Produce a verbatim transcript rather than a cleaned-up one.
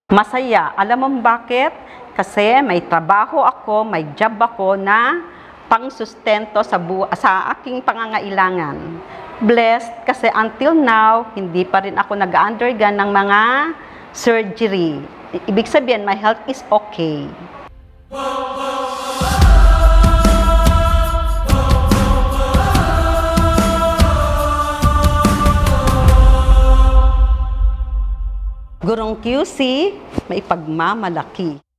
Masaya. Alam mo bakit? Kasi may trabaho ako, may job ako na pangsustento sa, sa aking pangangailangan. Blessed kasi until now, hindi pa rin ako nag-undergo ng mga surgery. Ibig sabihin, my health is okay. Gurong Q C, may pagmamalaki.